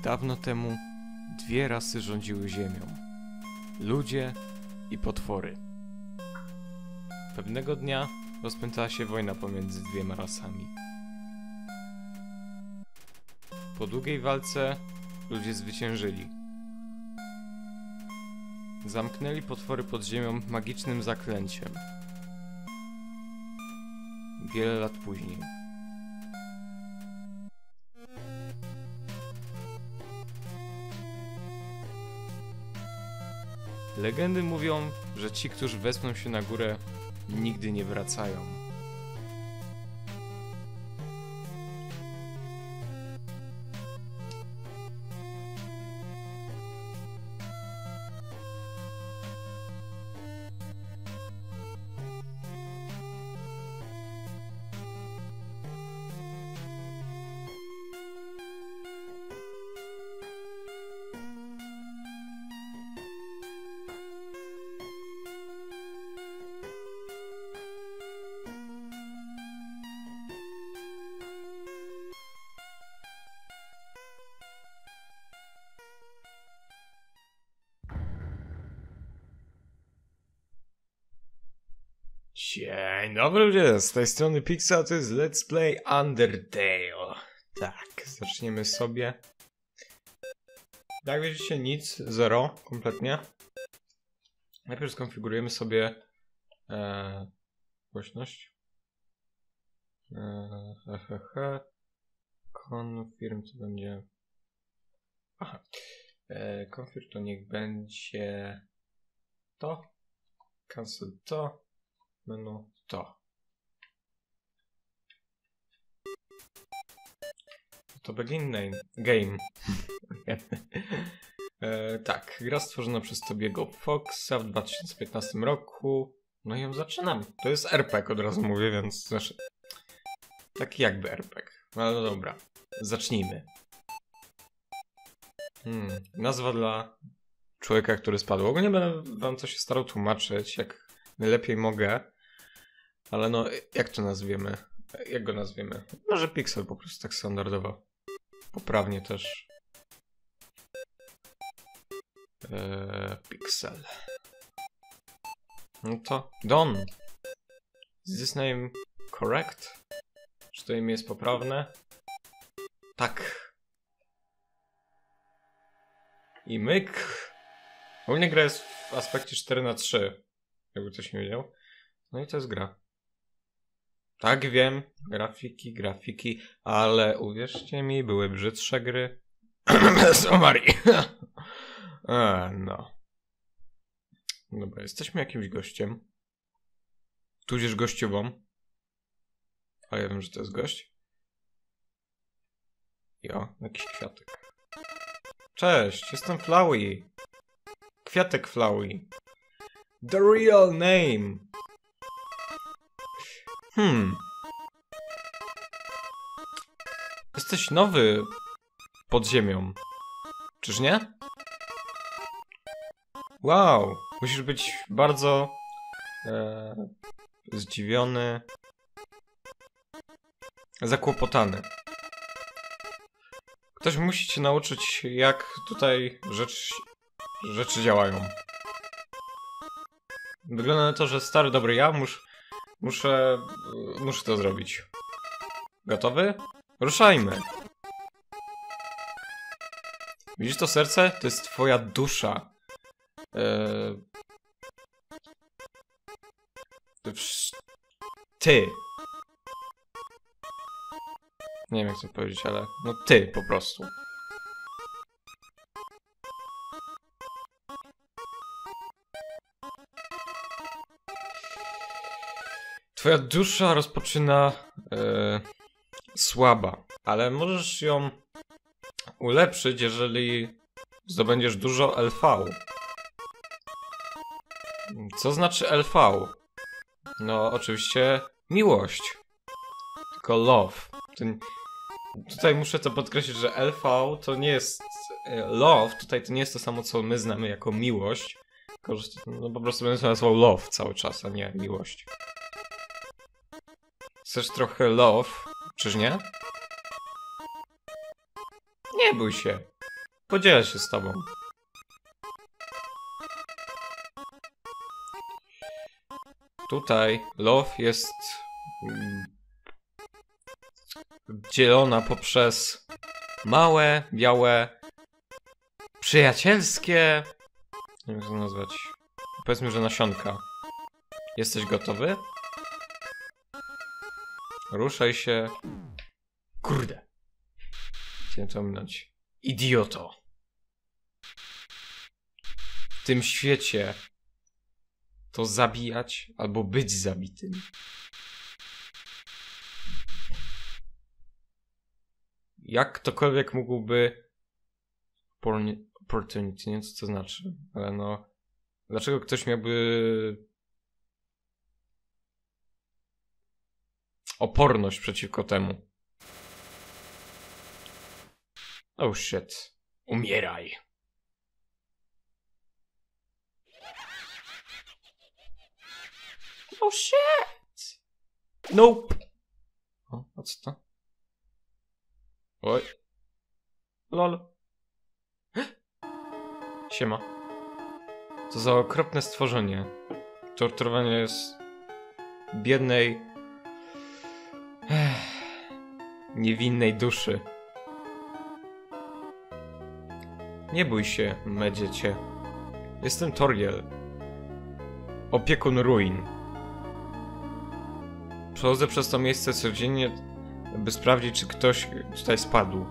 Dawno temu dwie rasy rządziły ziemią. Ludzie i potwory. Pewnego dnia rozpętała się wojna pomiędzy dwiema rasami. Po długiej walce ludzie zwyciężyli. Zamknęli potwory pod ziemią magicznym zaklęciem. Wiele lat później. Legendy mówią, że ci, którzy wespną się na górę, nigdy nie wracają. Dzień dobry ludzie, z tej strony Pixel, to jest Let's Play Undertale. Tak, zaczniemy sobie. Jak widzicie, nic, zero, kompletnie. Najpierw skonfigurujemy sobie głośność. Confirm to będzie... Aha. Confirm to niech będzie to. Cancel to. Menu to. To begin name. Game. Tak, gra stworzona przez Tobiego Foxa w 2015 roku. No i ją zaczynam. To jest RPG, od razu mówię, więc znaczy... Taki jakby RPG. No dobra, zacznijmy. Nazwa dla człowieka, który spadł. Ogólnie będę wam coś się starał tłumaczyć, jak najlepiej mogę. Ale no, jak to nazwiemy? Jak go nazwiemy? Może Pixel po prostu tak standardowo. Poprawnie też. Pixel. No to Don. Is this name correct? Czy to imię jest poprawne? Tak. I myk. Ogólnie gra jest w aspekcie 4:3. Jakby ktoś nie wiedział. No i to jest gra. Tak, wiem, grafiki, ale uwierzcie mi, były brzydsze gry. Somari. No. Dobra, jesteśmy jakimś gościem. Tudzież gościową. A ja wiem, że to jest gość. Jo, jakiś kwiatek. Cześć, jestem Flowey. Kwiatek Flowey. The real name. Jesteś nowy pod ziemią. Czyż nie? Wow, musisz być bardzo zdziwiony, zakłopotany. Ktoś musi cię nauczyć, jak tutaj rzeczy działają. Wygląda na to, że stary dobry ja muszę to zrobić. Gotowy? Ruszajmy. Widzisz to serce? To jest twoja dusza. Ty. Nie wiem jak to powiedzieć, ale... No ty po prostu. Twoja dusza rozpoczyna słaba, ale możesz ją ulepszyć, jeżeli zdobędziesz dużo LV. Co znaczy LV? No oczywiście miłość. Tylko love. Tutaj muszę to podkreślić, że LV to nie jest... Love tutaj to nie jest to samo, co my znamy jako miłość. Tylko, że no, po prostu będę nazwał love cały czas, a nie miłość. Chcesz trochę love, czyż nie? Nie bój się. podzielę się z tobą. Tutaj love jest dzielona poprzez małe, białe, przyjacielskie... Nie wiem, jak to nazwać. Powiedzmy, że nasionka. Jesteś gotowy? Ruszaj się. Kurde. Chciałem to ominąć. Idioto. W tym świecie to zabijać albo być zabitym. Jak ktokolwiek mógłby... Opportunity, nie wiem co to znaczy, ale no... Dlaczego ktoś miałby... oporność przeciwko temu? Oh shit. Umieraj. Oh shit. Nope. O, a co to? Oj. Lol. Siema. Co za okropne stworzenie. Torturowanie jest biednej... niewinnej duszy. Nie bój się, me dziecię. Jestem Toriel. Opiekun ruin. Przechodzę przez to miejsce codziennie, by sprawdzić, czy ktoś tutaj spadł.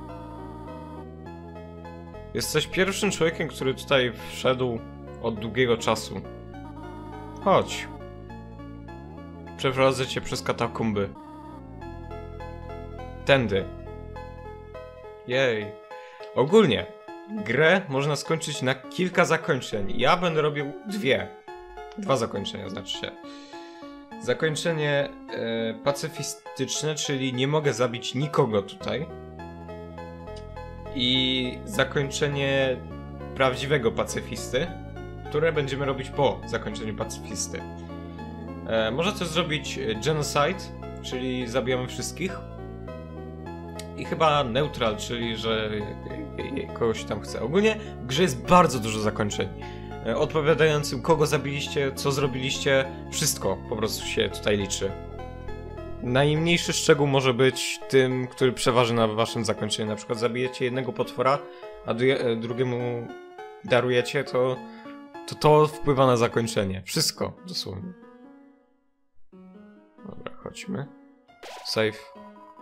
Jesteś pierwszym człowiekiem, który tutaj wszedł od długiego czasu. Chodź. Przeprowadzę cię przez katakumby. Tędy. Jej. Ogólnie, grę można skończyć na kilka zakończeń. Ja będę robił dwa zakończenia, znaczy się. Zakończenie pacyfistyczne, czyli nie mogę zabić nikogo tutaj. I zakończenie prawdziwego pacyfisty, które będziemy robić po zakończeniu pacyfisty. Można też zrobić genocide, czyli zabijamy wszystkich. I chyba neutral, czyli że kogoś tam chce. Ogólnie w grze jest bardzo dużo zakończeń. Odpowiadającym, kogo zabiliście, co zrobiliście, wszystko po prostu się tutaj liczy. Najmniejszy szczegół może być tym, który przeważy na waszym zakończeniu. Na przykład zabijecie jednego potwora, a drugiemu darujecie, to wpływa na zakończenie. Wszystko, dosłownie. Dobra, chodźmy. Save.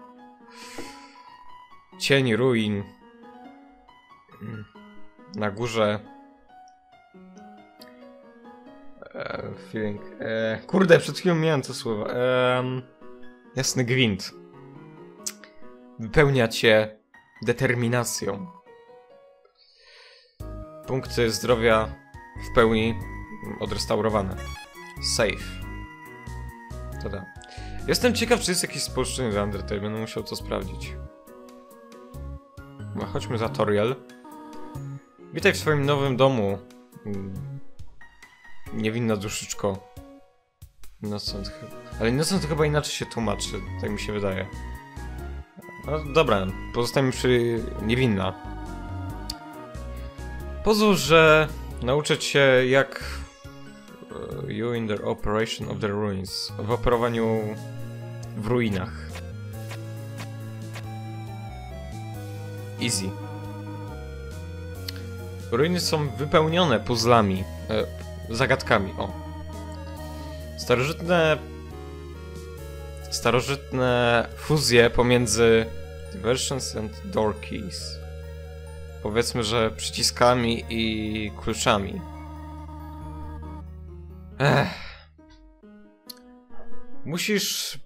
Cień ruin. Na górze. Feeling. Kurde, przed chwilą miałem to słowo. Jasny gwint. Wypełnia cię determinacją. Punkty zdrowia w pełni odrestaurowane. Save. Tada. Jestem ciekaw, czy jest jakieś spolszczenie do Undertale. Będę musiał to sprawdzić. No, chodźmy za Toriel. Witaj w swoim nowym domu. Niewinna duszyczko. Innocent chyba. Ale Innocent to chyba inaczej się tłumaczy, tak mi się wydaje. No dobra, pozostajemy przy niewinna. Pozwól, że nauczę cię jak you in the operation of the ruins. W operowaniu w ruinach. Easy. Ruiny są wypełnione puzzlami, zagadkami, o. Starożytne fuzje pomiędzy diversions and door keys. Powiedzmy, że przyciskami i kluczami. Musisz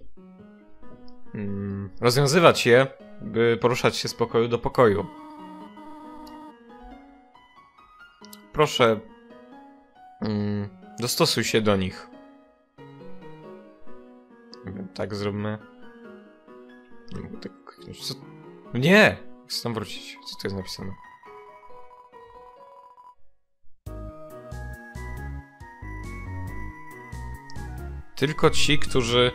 rozwiązywać je, by poruszać się z pokoju do pokoju. Proszę, dostosuj się do nich. Tak zróbmy. Nie mogę tak kliknąć. Co? Nie! Chcę tam wrócić. Co tu jest napisane? Tylko ci, którzy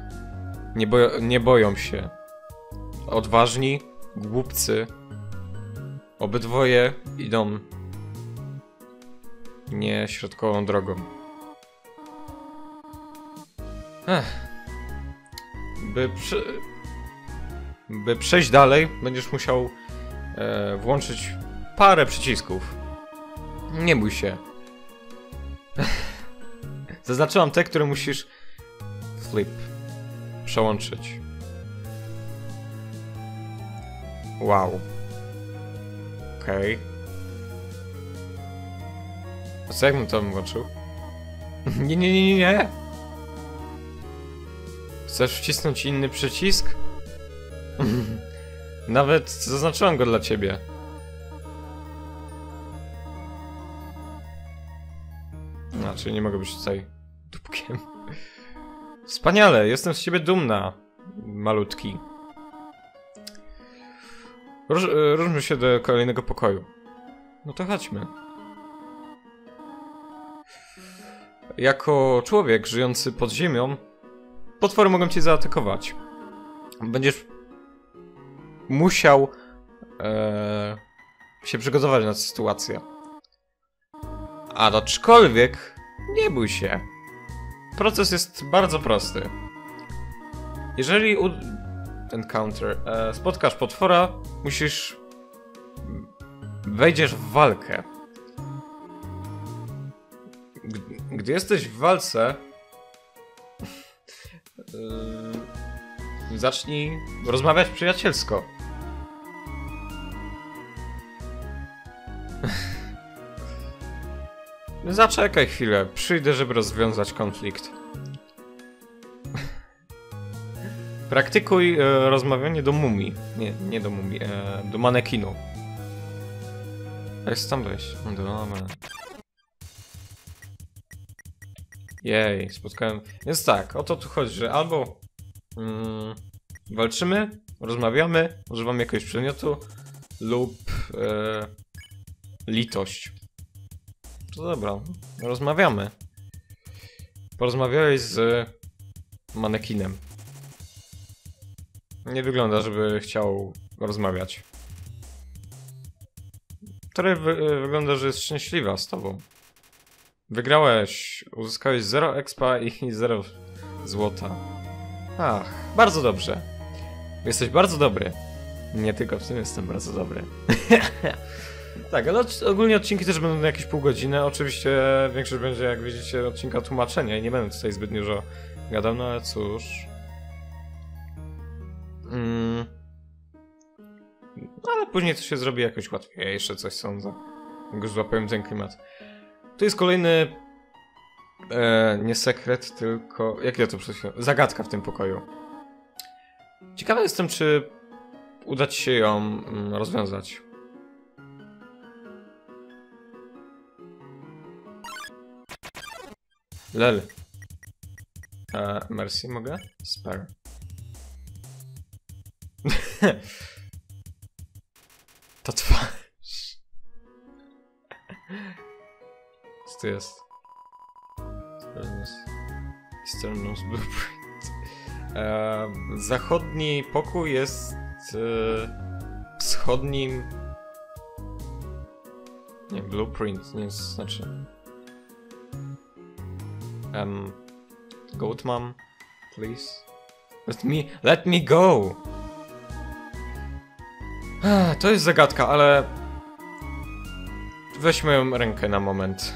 nie boją się. Odważni, głupcy Obydwoje idą nieśrodkową drogą. By przejść dalej, będziesz musiał włączyć parę przycisków. Nie bój się. Zaznaczyłam te, które musisz przełączyć. Wow. Okej. A co, jak bym to włączył? Nie. Chcesz wcisnąć inny przycisk? Nawet zaznaczyłam go dla ciebie. Czyli nie mogę być tutaj dupkiem. Wspaniale, jestem z ciebie dumna, malutki. Ruszmy się do kolejnego pokoju. No to chodźmy. Jako człowiek żyjący pod ziemią, potwory mogą cię zaatakować. Będziesz musiał się przygotować na tę sytuację. Aczkolwiek nie bój się. Proces jest bardzo prosty. Jeżeli spotkasz potwora, wejdziesz w walkę. Gdy jesteś w walce, zacznij rozmawiać przyjacielsko. Zaczekaj chwilę, przyjdę, żeby rozwiązać konflikt. Praktykuj rozmawianie do mumii. Nie do mumii, do manekinu. Jak tam wejść? Dobra. Jej, spotkałem... Więc tak, o to tu chodzi, że albo walczymy, rozmawiamy, używamy jakiegoś przedmiotu lub litość. To dobra, rozmawiamy. Porozmawiałeś z manekinem. Nie wygląda, żeby chciał rozmawiać. Trochę wygląda, że jest szczęśliwa z tobą. Wygrałeś, uzyskałeś 0 expa i 0 złota. Ach, bardzo dobrze. Jesteś bardzo dobry. Nie tylko w tym jestem bardzo dobry. Tak, ale ogólnie odcinki też będą na jakieś pół godziny. Oczywiście większość będzie, jak widzicie, odcinka tłumaczenia i nie będę tutaj zbyt dużo gadał, no ale cóż. No ale później to się zrobi jakoś łatwiejsze, coś sądzę. Jak już złapałem ten klimat. Tu jest kolejny... nie sekret, tylko... Jak ja to przed chwilą... Zagadka w tym pokoju. Ciekawy jestem, czy uda ci się ją rozwiązać. Lel. Mercy, mogę? Spare. To twarz. Co to jest? External's Blueprint. Zachodni pokój jest wschodnim... Nie, blueprint, nie znaczy... Goat mom, please. Let me go! To jest zagadka, ale... Weź moją rękę na moment.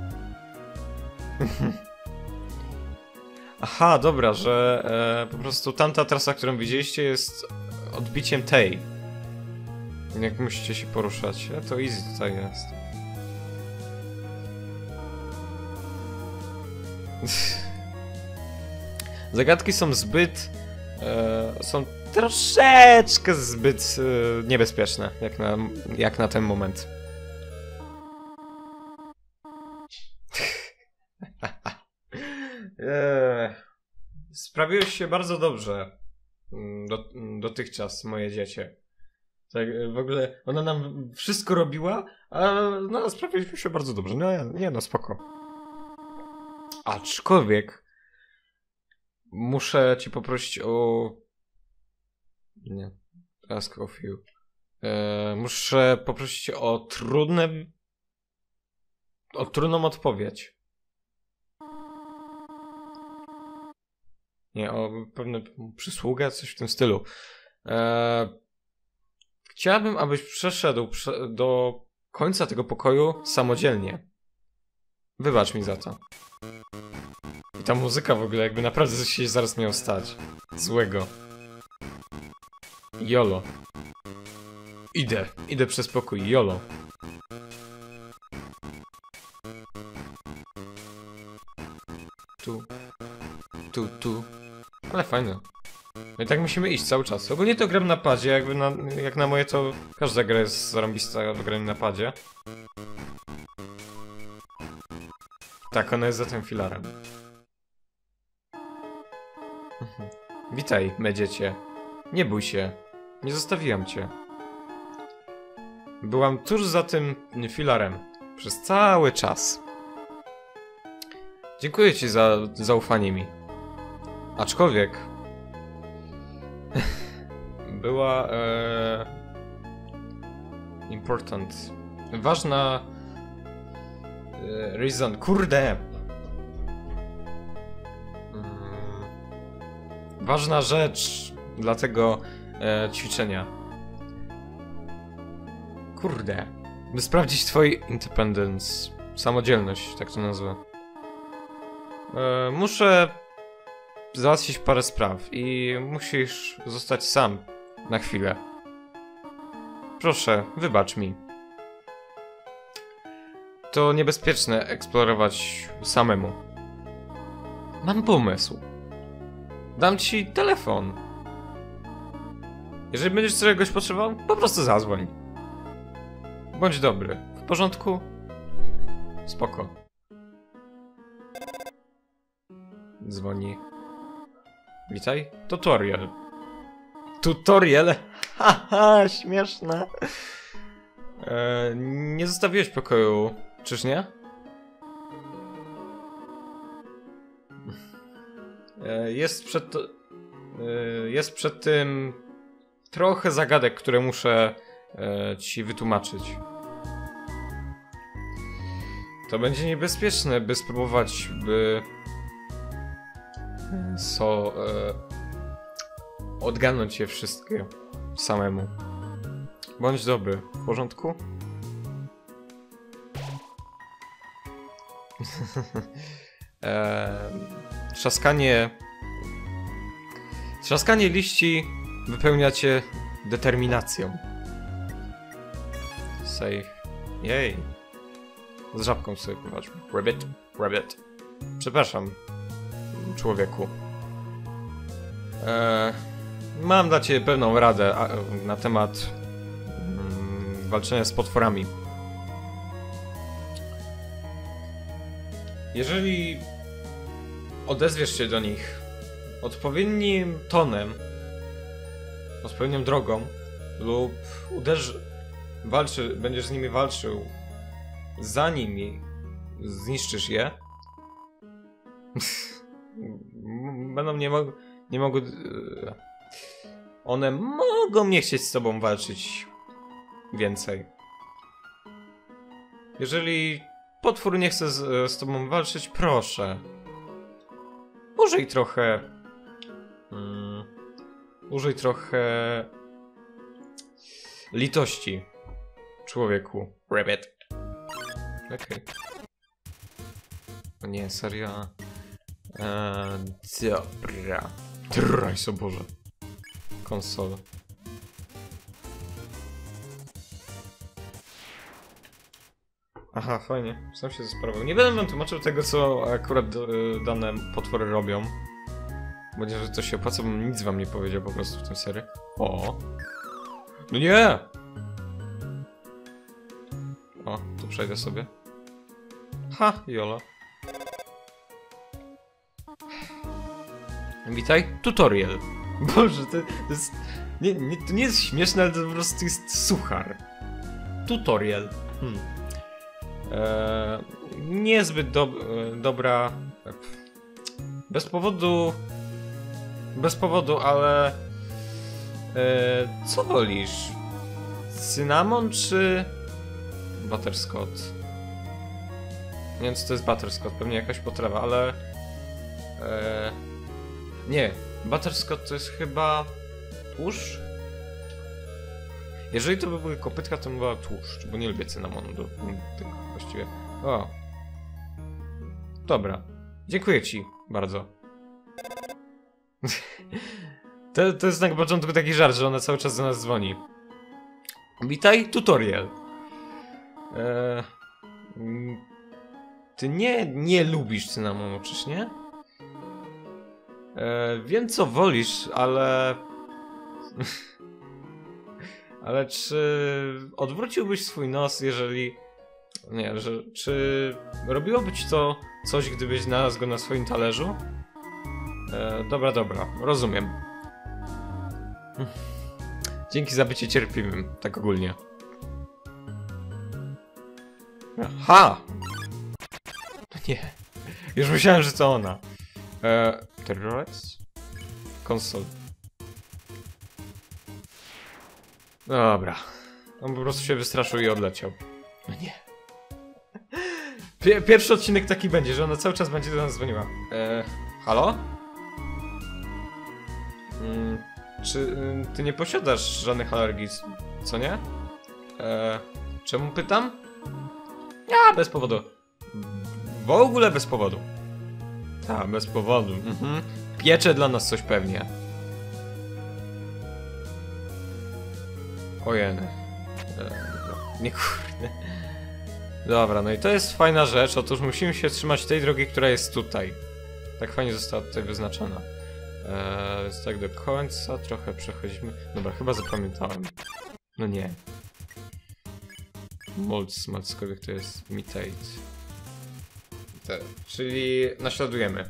Aha, dobra, że po prostu tamta trasa, którą widzieliście, jest odbiciem tej. Jak musicie się poruszać, to easy tutaj jest. Zagadki są zbyt... są troszeczkę zbyt niebezpieczne, jak na ten moment. Sprawiłeś się bardzo dobrze dotychczas, moje dziecię. Tak, w ogóle ona nam wszystko robiła, a no, sprawiliśmy się bardzo dobrze. No nie, no spoko. Aczkolwiek muszę cię poprosić o... Nie. Ask of you. Muszę poprosić o trudną odpowiedź. Nie, o pewną przysługę, coś w tym stylu. Chciałbym, abyś przeszedł do końca tego pokoju samodzielnie. Wybacz mi za to. I ta muzyka w ogóle, jakby naprawdę coś się zaraz miało stać. Złego. Jolo. Idę przez pokój, jolo. Tu. Ale fajne. No i tak musimy iść cały czas. Ogólnie to gram na padzie, jak na moje to każda gra jest zarąbista w graniu na padzie. Tak, ona jest za tym filarem. Witaj, me dziecię. Nie bój się. Nie zostawiłam cię. Byłam tuż za tym filarem. Przez cały czas. Dziękuję ci za zaufanie mi. Aczkolwiek... była... important. Ważna... reason. Kurde! Ważna rzecz dla tego ćwiczenia. Kurde. By sprawdzić twój independence. Samodzielność, tak to nazwę. Muszę załatwić parę spraw i musisz zostać sam na chwilę. Proszę, wybacz mi. To niebezpieczne eksplorować samemu. Mam pomysł. Dam ci telefon. Jeżeli będziesz czegoś potrzebował, po prostu zadzwoń. Bądź dobry. W porządku? Spoko. Dzwoni. Witaj. Tutorial. Tutorial? Haha, śmieszne. Nie zostawiłeś pokoju, czyż nie? Jest przed tym trochę zagadek, które muszę ci wytłumaczyć. To będzie niebezpieczne, by spróbować, odgadnąć je wszystkie samemu. Bądź dobry, w porządku? Trzaskanie liści wypełnia cię determinacją. Save. Jej. Z żabką sobie popatrzmy. Rabbit. Przepraszam, człowieku. Mam dla ciebie pewną radę na temat walczenia z potworami. Jeżeli odezwiesz się do nich odpowiednim tonem, odpowiednią drogą lub będziesz z nimi walczył, zanim zniszczysz je, one mogą nie chcieć z tobą walczyć więcej. Jeżeli potwór nie chce z tobą walczyć, proszę. Użyj trochę litości, człowieku. Rabbit. Okej. Nie, serio. Dobra. Trajs, o Boże. Konsola. Aha, fajnie. Sam się zasprawiał. Nie będę wam tłumaczył tego, co akurat dane potwory robią. Bo nie, że to się opłaca, bo nic wam nie powiedział po prostu w tym serii. O! No nie! O, tu przejdę sobie. Ha, jolo. Witaj, tutorial. Boże, to jest... to nie jest śmieszne, ale to po prostu jest suchar. Tutorial. Niezbyt dobra... Bez powodu, ale... co wolisz? cynamon czy butterscotch? Nie wiem, co to jest butterscotch, pewnie jakaś potrawa, ale... Nie, butterscotch to jest chyba tłuszcz? Jeżeli to by były kopytka, to by była tłuszcz, bo nie lubię cynamonu do tego właściwie. O. Dobra. Dziękuję ci bardzo. To jest na początku taki żart, że ona cały czas do nas dzwoni. Witaj, tutorial. Ty nie lubisz cynamonu, czyż nie? Wiem, co wolisz, ale... ale czy odwróciłbyś swój nos, jeżeli... Nie, czy robiłoby ci to coś, gdybyś znalazł go na swoim talerzu? Dobra, rozumiem. Dzięki za bycie cierpliwym, tak ogólnie. Aha! No nie. Już myślałem, że to ona. Terrorize? Konsol. Dobra. On po prostu się wystraszył i odleciał. No nie. Pierwszy odcinek taki będzie, że ona cały czas będzie do nas dzwoniła. Halo? Czy ty nie posiadasz żadnych alergii, co nie? Czemu pytam? Ja, bez powodu. W ogóle bez powodu. Tak, bez powodu. Piecze dla nas coś pewnie. Ojej. Nie kurde. Dobra, no i to jest fajna rzecz. Otóż musimy się trzymać tej drogi, która jest tutaj. Tak fajnie została tutaj wyznaczona. Jest tak do końca, trochę przechodzimy. Dobra, chyba zapamiętałem. No nie. Mold, cokolwiek to jest imitate. Czyli naśladujemy.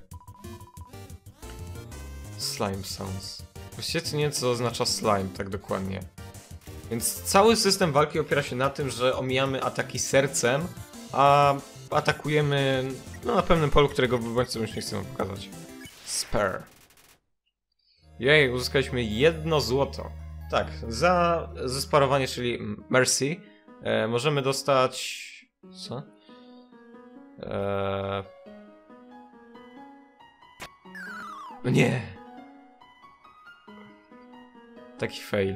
Slime sounds. Właściwie to nie wiem, co oznacza slime tak dokładnie. Więc cały system walki opiera się na tym, że omijamy ataki sercem, a atakujemy na pewnym polu, którego bądź już nie chcemy pokazać. Spare. Jej, uzyskaliśmy 1 złoto. Tak, za zesparowanie, czyli Mercy, możemy dostać... Co? No nie! Taki fail.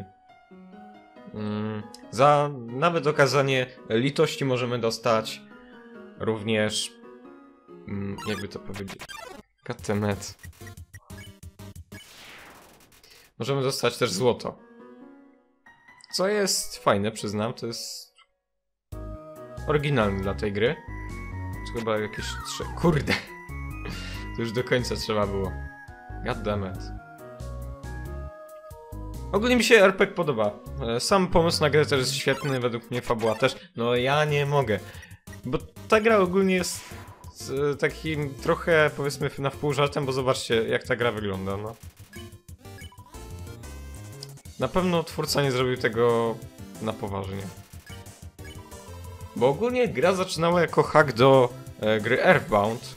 Za nawet okazanie litości możemy dostać również... jakby to powiedzieć... Katemet. Możemy dostać też złoto. Co jest fajne, przyznam, to jest... oryginalne dla tej gry. To chyba jakieś 3... Kurde! To już do końca trzeba było. Goddammit. Ogólnie mi się RPG podoba. Sam pomysł na grę też jest świetny, według mnie fabuła też. No ja nie mogę. Bo ta gra ogólnie jest takim trochę, powiedzmy, na wpół żartem, bo zobaczcie, jak ta gra wygląda, no. Na pewno twórca nie zrobił tego na poważnie. Bo ogólnie gra zaczynała jako hack do gry Earthbound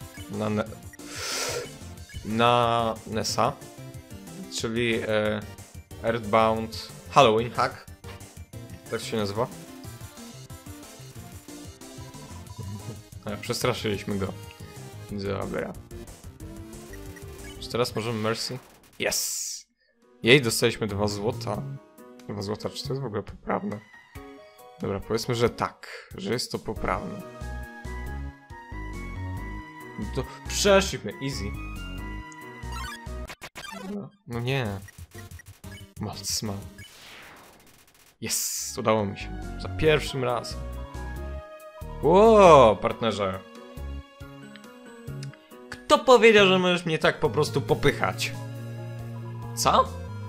na NES-a. Czyli Earthbound Halloween hack. Tak się nazywa. Przestraszyliśmy go. Dobra. Czy teraz możemy Mercy? Yes! Jej, dostaliśmy 2 złota. 2 złota, czy to jest w ogóle poprawne? Dobra, powiedzmy, że tak. Że jest to poprawne. To przeszliśmy, easy. No nie. Malcma. Yes, udało mi się. Za pierwszym razem. Ło, partnerze. Kto powiedział, że możesz mnie tak po prostu popychać? Co?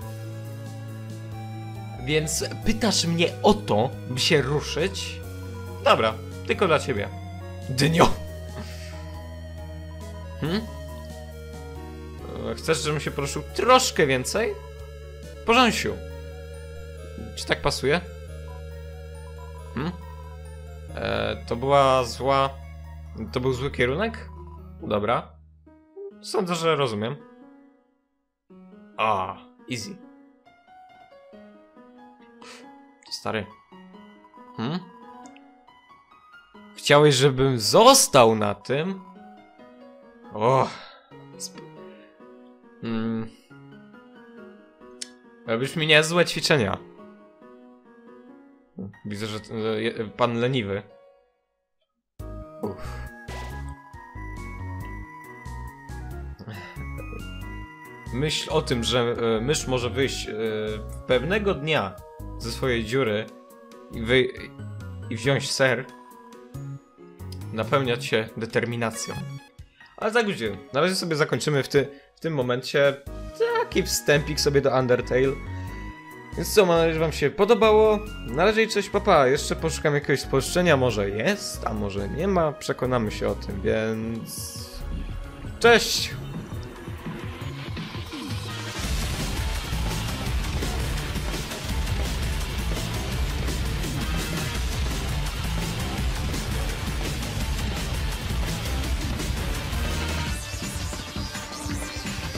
Więc pytasz mnie o to, by się ruszyć? Dobra, tylko dla ciebie. Dynio! Chcesz, żebym się poruszył troszkę więcej? Porząsiu. Czy tak pasuje? To była zła... To był zły kierunek? Dobra. Sądzę, że rozumiem. Easy. Stary. Chciałeś, żebym został na tym? O. Robisz mi niezłe ćwiczenia. Widzę, że pan leniwy. Uff. Myśl o tym, że mysz może wyjść pewnego dnia ze swojej dziury i wziąć ser, napełniać się determinacją. Ale tak ludzie, na razie sobie zakończymy w tym momencie taki wstępik sobie do Undertale. Więc co, mam nadzieję, że wam się podobało. Na razie cześć, papa. Jeszcze poszukam jakiegoś spolszczenia, może jest, a może nie ma. Przekonamy się o tym, więc... Cześć!